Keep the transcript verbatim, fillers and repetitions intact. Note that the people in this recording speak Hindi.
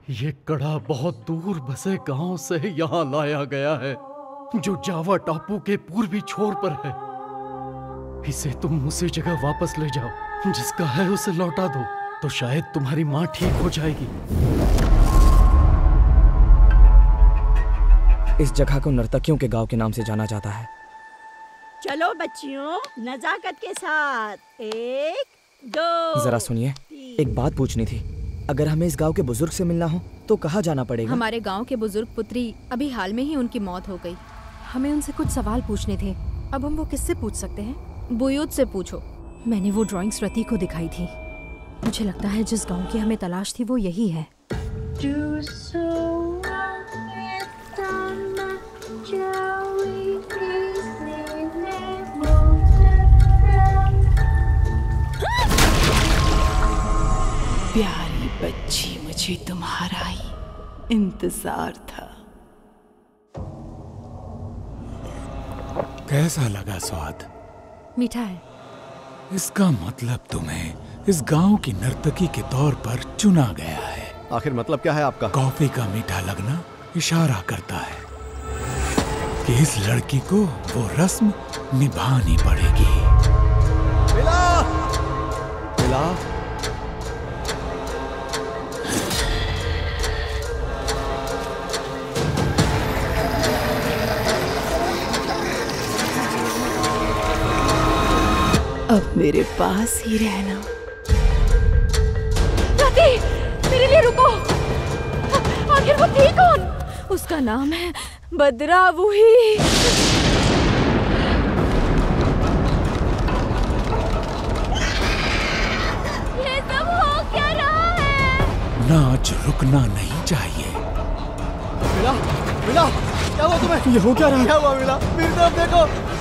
ये कड़ा बहुत दूर बसे गांव से यहाँ लाया गया है, जो जावा टापू के पूर्वी छोर पर है। इसे तुम उसी जगह वापस ले जाओ, जिसका है उसे लौटा दो, तो शायद तुम्हारी माँ ठीक हो जाएगी। इस जगह को नर्तकियों के गांव के नाम से जाना जाता है। चलो बच्चियों, नजाकत के साथ। एक, दो। जरा सुनिए, एक बात पूछनी थी। अगर हमें इस गांव के बुजुर्ग से मिलना हो तो कहाँ जाना पड़ेगा? हमारे गांव के बुजुर्ग पुत्री अभी हाल में ही उनकी मौत हो गई। हमें उनसे कुछ सवाल पूछने थे। अब हम वो किससे पूछ सकते हैं? बुयूत से पूछो। मैंने वो ड्राइंग श्रुति को दिखाई थी। मुझे लगता है जिस गांव की हमें तलाश थी वो यही है। प्यारी बच्ची, मुझे तुम्हारा ही इंतजार था। कैसा लगा स्वाद? मीठा है। इसका मतलब तुम्हें इस गांव की नर्तकी के तौर पर चुना गया है। आखिर मतलब क्या है आपका? कॉफी का मीठा लगना इशारा करता है कि इस लड़की को वो रस्म निभानी पड़ेगी। मिला, मिला। अब मेरे पास ही रहना। राती, मेरे लिए रुको। आखिर वो थी कौन? उसका नाम है बद्रा वूही। ये सब हो क्या रहा है? नाच रुकना नहीं चाहिए। मिला, मिला, क्या हुआ तुम्हें? ये हो क्या रहा है? क्या हुआ मिला? मेरी तरफ देखो।